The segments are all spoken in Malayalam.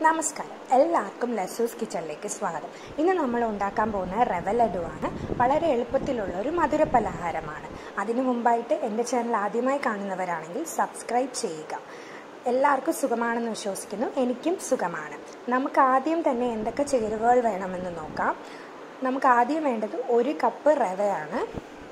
നമസ്കാരം, എല്ലാവർക്കും ലസൂസ് കിച്ചണിലേക്ക് സ്വാഗതം. ഇന്ന് നമ്മൾ ഉണ്ടാക്കാൻ പോകുന്ന റവ ലഡുവാണ്. വളരെ എളുപ്പത്തിലുള്ള ഒരു മധുര പലഹാരമാണ്. അതിനു മുമ്പായിട്ട് എൻ്റെ ചാനൽ ആദ്യമായി കാണുന്നവരാണെങ്കിൽ സബ്സ്ക്രൈബ് ചെയ്യുക. എല്ലാവർക്കും സുഖമാണെന്ന് വിശ്വസിക്കുന്നു. എനിക്കും സുഖമാണ്. നമുക്ക് ആദ്യം തന്നെ എന്തൊക്കെ ചേരുവകൾ വേണമെന്ന് നോക്കാം. നമുക്ക് ആദ്യം വേണ്ടത് 1 കപ്പ് റവയാണ്.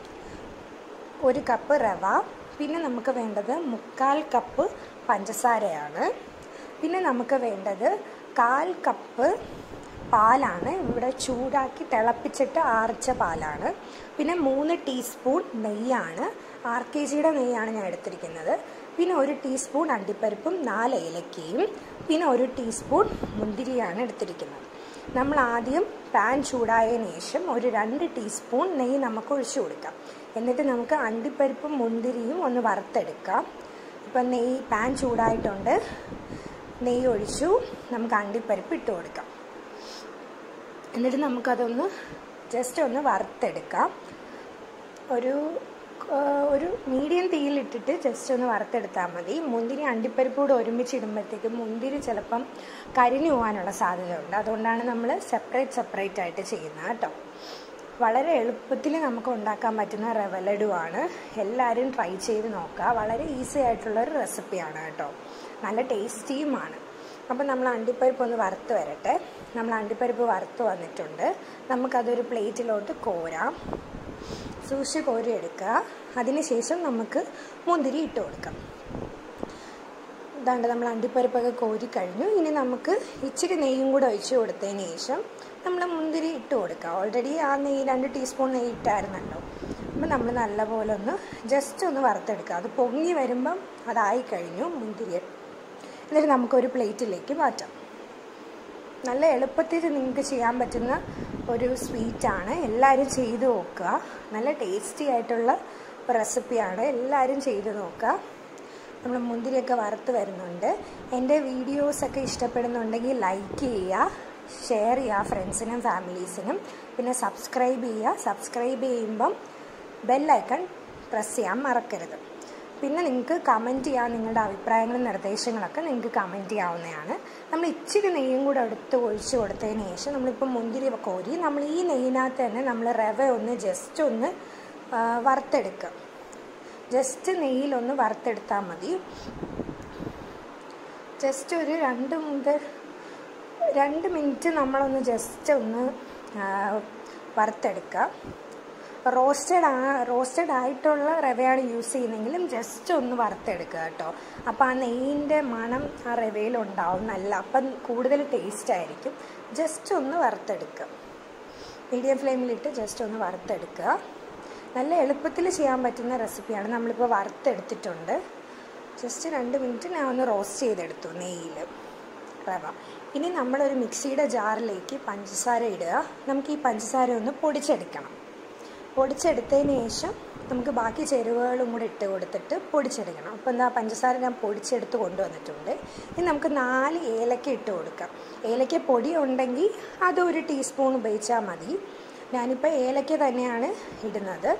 1 കപ്പ് റവ. പിന്നെ നമുക്ക് വേണ്ടത് 3/4 കപ്പ് പഞ്ചസാരയാണ്. പിന്നെ നമുക്ക് വേണ്ടത് 1/4 കപ്പ് പാലാണ്. ഇവിടെ ചൂടാക്കി തിളപ്പിച്ചിട്ട് ആറിച്ച പാലാണ്. പിന്നെ 3 ടീസ്പൂൺ നെയ്യാണ്. RKGയുടെ നെയ്യാണ് ഞാൻ എടുത്തിരിക്കുന്നത്. പിന്നെ 1 ടീസ്പൂൺ അണ്ടിപ്പരിപ്പും 4 ഏലക്കയും പിന്നെ 1 ടീസ്പൂൺ മുന്തിരിയാണ് എടുത്തിരിക്കുന്നത്. നമ്മൾ ആദ്യം പാൻ ചൂടായതിനു ശേഷം ഒരു 2 ടീസ്പൂൺ നെയ്യ് നമുക്ക് ഒഴിച്ചു കൊടുക്കാം. എന്നിട്ട് നമുക്ക് അണ്ടിപ്പരിപ്പും മുന്തിരിയും ഒന്ന് വറുത്തെടുക്കാം. ഇപ്പം പാൻ ചൂടായിട്ടുണ്ട്. നെയ്യ് ഒഴിച്ചു. നമുക്ക് അണ്ടിപ്പരിപ്പ് ഇട്ട് കൊടുക്കാം. എന്നിട്ട് നമുക്കതൊന്ന് ജസ്റ്റ് ഒന്ന് വറുത്തെടുക്കാം. ഒരു മീഡിയം തീയിലിട്ടിട്ട് ജസ്റ്റ് ഒന്ന് വറുത്തെടുത്താൽ മതി. മുന്തിരി അണ്ടിപ്പരിപ്പ് കൂടെ ഒരുമിച്ചിടുമ്പോഴത്തേക്കും മുന്തിരി ചിലപ്പം കരിഞ്ഞു പോകാനുള്ള സാധ്യതയുണ്ട്. അതുകൊണ്ടാണ് നമ്മൾ സെപ്പറേറ്റ് ആയിട്ട് ചെയ്യുന്നത് കേട്ടോ. വളരെ എളുപ്പത്തിൽ നമുക്ക് ഉണ്ടാക്കാൻ പറ്റുന്ന റവ ലഡുവാണ്. എല്ലാവരും ട്രൈ ചെയ്ത് നോക്കുക. വളരെ ഈസി ആയിട്ടുള്ളൊരു റെസിപ്പിയാണ് കേട്ടോ. നല്ല ടേസ്റ്റിയുമാണ്. അപ്പം നമ്മൾ അണ്ടിപ്പരിപ്പ് ഒന്ന് വറുത്ത് വരട്ടെ. നമ്മൾ അണ്ടിപ്പരിപ്പ് വറുത്ത് വന്നിട്ടുണ്ട്. നമുക്കതൊരു പ്ലേറ്റിലോട്ട് കോരാം. സൂക്ഷിച്ച് കോരി എടുക്കുക. അതിനുശേഷം നമുക്ക് മുന്തിരി ഇട്ട് കൊടുക്കാം. ഇതാണ്ട് നമ്മൾ അണ്ടിപ്പരിപ്പൊക്കെ കോരി കഴിഞ്ഞു. ഇനി നമുക്ക് ഇച്ചിരി നെയ്യും കൂടെ ഒഴിച്ച് കൊടുത്തതിന് ശേഷം നമ്മൾ മുന്തിരി ഇട്ട് കൊടുക്കുക. ഓൾറെഡി ആ നെയ്യ് 2 ടീസ്പൂൺ നെയ്യ് ഇട്ടായിരുന്നല്ലോ. അപ്പം നമ്മൾ നല്ലപോലെ ഒന്ന് ജസ്റ്റ് ഒന്ന് വറുത്തെടുക്കുക. അത് പൊങ്ങി വരുമ്പം അതായി കഴിഞ്ഞു മുന്തിരി. എന്നിട്ട് നമുക്കൊരു പ്ലേറ്റിലേക്ക് മാറ്റാം. നല്ല എളുപ്പത്തിൽ നിങ്ങൾക്ക് ചെയ്യാൻ പറ്റുന്ന ഒരു സ്വീറ്റാണ്. എല്ലാവരും ചെയ്ത് നോക്കുക. നല്ല ടേസ്റ്റി ആയിട്ടുള്ള റെസിപ്പിയാണ്. എല്ലാവരും ചെയ്ത് നോക്കുക. നമ്മൾ മുന്തിരിയൊക്കെ വറുത്ത് വരുന്നുണ്ട്. എൻ്റെ വീഡിയോസൊക്കെ ഇഷ്ടപ്പെടുന്നുണ്ടെങ്കിൽ ലൈക്ക് ചെയ്യുക, ഷെയർ ചെയ്യുക ഫ്രണ്ട്സിനും ഫാമിലീസിനും. പിന്നെ സബ്സ്ക്രൈബ് ചെയ്യുക. സബ്സ്ക്രൈബ് ചെയ്യുമ്പം ബെല്ലൈക്കൺ പ്രസ് ചെയ്യാൻ മറക്കരുത്. പിന്നെ നിങ്ങൾക്ക് കമൻറ്റ് ചെയ്യാം. നിങ്ങളുടെ അഭിപ്രായങ്ങളും നിർദ്ദേശങ്ങളൊക്കെ നിങ്ങൾക്ക് കമൻറ്റ് ചെയ്യാവുന്നതാണ്. നമ്മൾ ഇച്ചിരി നെയ്യും കൂടെ ഒഴിച്ച് കൊടുത്തതിന് ശേഷം നമ്മളിപ്പോൾ മുന്തിരി കോരി നമ്മൾ ഈ നെയ്യിനകത്ത് തന്നെ നമ്മൾ റവ ഒന്ന് ജസ്റ്റ് ഒന്ന് വറുത്തെടുക്കുക. ജസ്റ്റ് നെയ്യിലൊന്ന് വറുത്തെടുത്താൽ മതി. ജസ്റ്റ് ഒരു 2 മിനിറ്റ് നമ്മളൊന്ന് ജസ്റ്റ് ഒന്ന് വറുത്തെടുക്കുക. റോസ്റ്റഡ് ആയിട്ടുള്ള റവയാണ് യൂസ് ചെയ്യുന്നതെങ്കിലും ജസ്റ്റ് ഒന്ന് വറുത്തെടുക്കുക കേട്ടോ. അപ്പോൾ ആ നെയ്യിൻ്റെ മണം ആ റവയിലുണ്ടാവും. നല്ല അപ്പം കൂടുതൽ ടേസ്റ്റ് ആയിരിക്കും. ജസ്റ്റ് ഒന്ന് വറുത്തെടുക്കുക. മീഡിയം ഫ്ലെയിമിലിട്ട് ജസ്റ്റ് ഒന്ന് വറുത്തെടുക്കുക. നല്ല എളുപ്പത്തിൽ ചെയ്യാൻ പറ്റുന്ന റെസിപ്പിയാണ്. നമ്മളിപ്പോൾ വറുത്തെടുത്തിട്ടുണ്ട്. ജസ്റ്റ് 2 മിനിറ്റ് ഞാൻ ഒന്ന് റോസ്റ്റ് ചെയ്തെടുത്തു നെയ്യിൽ റവ. ഇനി നമ്മളൊരു മിക്സിയുടെ ജാറിലേക്ക് പഞ്ചസാര ഇടുക. നമുക്ക് ഈ പഞ്ചസാര ഒന്ന് പൊടിച്ചെടുക്കണം. പൊടിച്ചെടുത്തതിന് ശേഷം നമുക്ക് ബാക്കി ചേരുവകളും കൂടെ ഇട്ട് കൊടുത്തിട്ട് പൊടിച്ചെടുക്കണം. അപ്പോൾ എന്താ പഞ്ചസാര ഞാൻ പൊടിച്ചെടുത്ത് കൊണ്ടുവന്നിട്ടുണ്ട്. ഇനി നമുക്ക് 4 ഏലക്ക ഇട്ട് കൊടുക്കാം. ഏലക്ക പൊടി ഉണ്ടെങ്കിൽ അത് 1 ടീസ്പൂൺ ഉപയോഗിച്ചാൽ മതി. ഞാനിപ്പോൾ ഏലക്ക തന്നെയാണ് ഇടുന്നത്.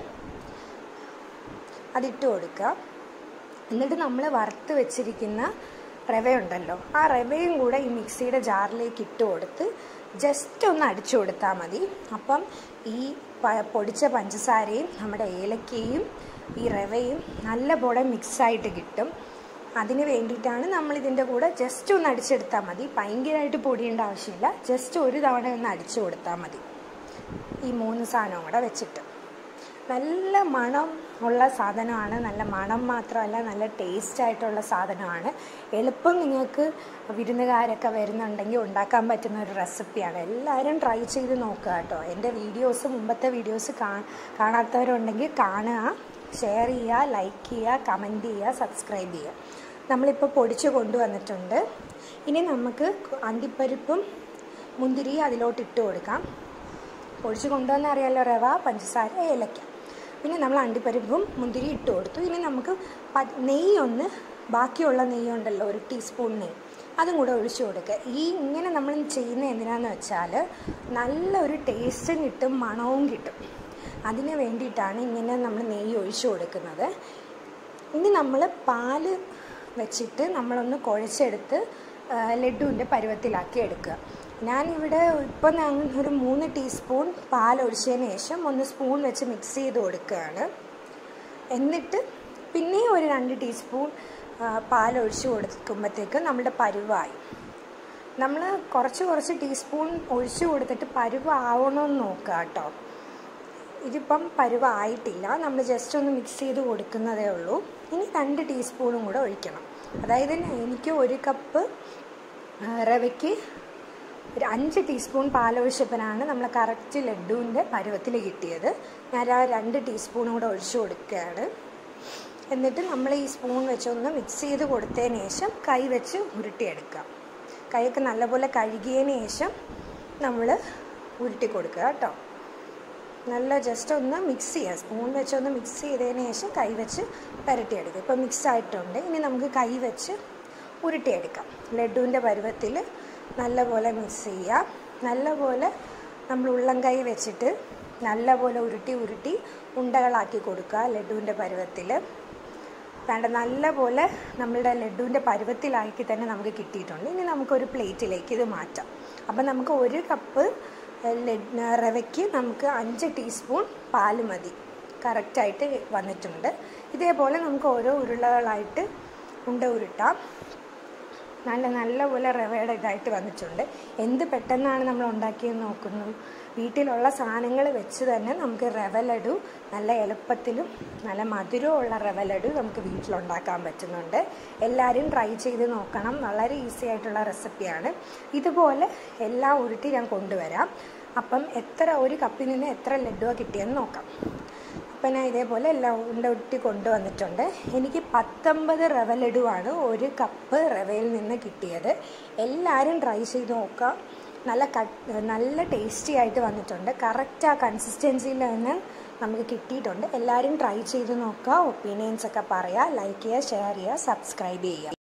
അതിട്ട് കൊടുക്കുക. എന്നിട്ട് നമ്മൾ വറുത്ത് വെച്ചിരിക്കുന്ന റവയുണ്ടല്ലോ, ആ റവയും കൂടെ ഈ മിക്സിയുടെ ജാറിലേക്ക് ഇട്ട് കൊടുത്ത് ജസ്റ്റ് ഒന്ന് അടിച്ചു കൊടുത്താൽ മതി. അപ്പം ഈ പൊടിച്ച പഞ്ചസാരയും നമ്മുടെ ഏലക്കയും ഈ റവയും നല്ലപോലെ മിക്സായിട്ട് കിട്ടും. അതിന് വേണ്ടിയിട്ടാണ് നമ്മളിതിൻ്റെ കൂടെ ജസ്റ്റ് ഒന്ന് അടിച്ചെടുത്താൽ മതി. ഭയങ്കരമായിട്ട് പൊടിയേണ്ട ആവശ്യമില്ല. ജസ്റ്റ് ഒരു തവണ ഒന്ന് അടിച്ചു കൊടുത്താൽ മതി. ഈ 3 സാധനവും കൂടെ വെച്ചിട്ട് നല്ല മണം ഉള്ള സാധനമാണ്. നല്ല മണം മാത്രമല്ല, നല്ല ടേസ്റ്റ് ആയിട്ടുള്ള സാധനമാണ്. എളുപ്പം നിങ്ങൾക്ക് വിരുന്നുകാരൊക്കെ വരുന്നുണ്ടെങ്കിൽ ഉണ്ടാക്കാൻ പറ്റുന്ന ഒരു റെസിപ്പിയാണ്. എല്ലാവരും ട്രൈ ചെയ്ത് നോക്കുക കേട്ടോ. എൻ്റെ മുമ്പത്തെ വീഡിയോസ് കാണാത്തവരുണ്ടെങ്കിൽ കാണുക, ഷെയർ ചെയ്യുക, ലൈക്ക് ചെയ്യുക, കമൻറ്റ് ചെയ്യുക, സബ്സ്ക്രൈബ് ചെയ്യുക. നമ്മളിപ്പോൾ പൊടിച്ച് കൊണ്ടുവന്നിട്ടുണ്ട്. ഇനി നമുക്ക് അണ്ടിപ്പരിപ്പും മുന്തിരി അതിലോട്ട് ഇട്ട് കൊടുക്കാം. പൊടിച്ച് കൊണ്ടുവന്ന അറിയാമല്ലോ, റവ, പഞ്ചസാര, ഏലക്ക. പിന്നെ നമ്മൾ അണ്ടിപ്പരിപ്പും മുന്തിരി ഇട്ട് കൊടുത്തു. ഇനി നമുക്ക് നെയ്യൊന്ന്, ബാക്കിയുള്ള നെയ്യുണ്ടല്ലോ 1 ടീസ്പൂൺ നെയ്യ്, അതും കൂടെ ഒഴിച്ചു കൊടുക്കുക. ഇങ്ങനെ നമ്മൾ ചെയ്യുന്നത് എന്തിനാന്ന് വെച്ചാൽ നല്ലൊരു ടേസ്റ്റും കിട്ടും, മണവും കിട്ടും. അതിന് വേണ്ടിയിട്ടാണ് ഇങ്ങനെ നമ്മൾ നെയ്യ് ഒഴിച്ചു കൊടുക്കുന്നത്. ഇനി നമ്മൾ പാല് വെച്ചിട്ട് നമ്മളൊന്ന് കുഴച്ചെടുത്ത് ലഡുവിൻ്റെ പരുവത്തിലാക്കി എടുക്കുക. ഞാനിവിടെ ഇപ്പോൾ ഒരു 3 ടീസ്പൂൺ പാലൊഴിച്ചതിന് ശേഷം 1 സ്പൂൺ വെച്ച് മിക്സ് ചെയ്ത് കൊടുക്കുകയാണ്. എന്നിട്ട് പിന്നെ ഒരു 2 ടീസ്പൂൺ പാലൊഴിച്ച് കൊടുക്കുമ്പോഴത്തേക്കും നമ്മുടെ പരുവായി. നമ്മൾ കുറച്ച് ടീസ്പൂൺ ഒഴിച്ച് കൊടുത്തിട്ട് പരുവാവണമെന്ന് നോക്കുക കേട്ടോ. ഇതിപ്പം പരുവായിട്ടില്ല, നമ്മൾ ജസ്റ്റ് ഒന്ന് മിക്സ് ചെയ്ത് കൊടുക്കുന്നതേ ഉള്ളൂ. ഇനി 2 ടീസ്പൂണും കൂടെ ഒഴിക്കണം. അതായത് എനിക്ക് 1 കപ്പ് റവയ്ക്ക് ഒരു 5 ടീസ്പൂൺ പാലൊഴിച്ചപ്പോഴാണ് നമ്മൾ കറക്റ്റ് ലഡുവിൻ്റെ പരുവത്തിൽ കിട്ടിയത്. ഞാൻ ആ 2 ടീസ്പൂണും കൂടെ ഒഴിച്ചു കൊടുക്കുകയാണ്. എന്നിട്ട് നമ്മൾ ഈ സ്പൂൺ വെച്ചൊന്ന് മിക്സ് ചെയ്ത് കൊടുത്തതിന് ശേഷം കൈ വെച്ച് ഉരുട്ടിയെടുക്കുക. കൈയൊക്കെ നല്ലപോലെ കഴുകിയതിന് ശേഷം നമ്മൾ ഉരുട്ടി കൊടുക്കുക കേട്ടോ. നല്ല ജസ്റ്റ് ഒന്ന് മിക്സ് ചെയ്യുക. സ്പൂൺ വെച്ചൊന്ന് മിക്സ് ചെയ്തതിന് ശേഷം കൈ വെച്ച് പുരട്ടിയെടുക്കുക. ഇപ്പോൾ മിക്സ് ആയിട്ടുണ്ട്. ഇനി നമുക്ക് കൈ വെച്ച് ഉരുട്ടിയെടുക്കാം. ലഡുവിൻ്റെ പരുവത്തിൽ നല്ലപോലെ മിക്സ് ചെയ്യുക. നല്ലപോലെ നമ്മൾ ഉള്ളം കൈ വെച്ചിട്ട് നല്ലപോലെ ഉരുട്ടി ഉണ്ടകളാക്കി കൊടുക്കുക ലഡുവിൻ്റെ പരുവത്തിൽ. വേണ്ട നല്ലപോലെ നമ്മളുടെ ലഡുവിൻ്റെ പരുവത്തിലാക്കി തന്നെ നമുക്ക് കിട്ടിയിട്ടുണ്ട്. ഇനി നമുക്കൊരു പ്ലേറ്റിലേക്ക് ഇത് മാറ്റാം. അപ്പം നമുക്ക് 1 കപ്പ് റവയ്ക്ക് നമുക്ക് 5 ടീസ്പൂൺ പാല് മതി. കറക്റ്റായിട്ട് വന്നിട്ടുണ്ട്. ഇതേപോലെ നമുക്ക് ഓരോ ഉരുളകളായിട്ട് ഉരുട്ടാം. നല്ലപോലെ റവയുടെ ഇതായിട്ട് വന്നിട്ടുണ്ട്. എന്ത് പെട്ടെന്നാണ് നമ്മൾ ഉണ്ടാക്കിയെന്ന് നോക്കുന്നു. വീട്ടിലുള്ള സാധനങ്ങൾ വെച്ച് തന്നെ നമുക്ക് റവ ലഡു നല്ല എളുപ്പത്തിലും നല്ല മധുരമുള്ള റവ ലഡു നമുക്ക് വീട്ടിലുണ്ടാക്കാൻ പറ്റുന്നുണ്ട്. എല്ലാവരും ട്രൈ ചെയ്ത് നോക്കണം. വളരെ ഈസി ആയിട്ടുള്ള റെസിപ്പിയാണ്. ഇതുപോലെ എല്ലാം ഉരുട്ടി ഞാൻ കൊണ്ടുവരാം. അപ്പം 1 കപ്പിൽ നിന്ന് എത്ര ലഡുവാണ് കിട്ടിയെന്ന് നോക്കാം. അപ്പം ഞാൻ ഇതേപോലെ എല്ലാം ഉരുട്ടി കൊണ്ടുവന്നിട്ടുണ്ട്. എനിക്ക് 19 റവ ലഡുവാണ് 1 കപ്പ് റവയിൽ നിന്ന് കിട്ടിയത്. എല്ലാവരും ട്രൈ ചെയ്ത് നോക്കാം. നല്ല ടേസ്റ്റി ആയിട്ട് വന്നിട്ടുണ്ട്. കറക്റ്റ് ആ കൺസിസ്റ്റൻസിയിൽ തന്നെ നമുക്ക് കിട്ടിയിട്ടുണ്ട്. എല്ലാവരും ട്രൈ ചെയ്ത് നോക്കുക. ഒപ്പീനിയൻസ് ഒക്കെ പറയുക. ലൈക്ക് ചെയ്യുക, ഷെയർ ചെയ്യുക, സബ്സ്ക്രൈബ് ചെയ്യുക.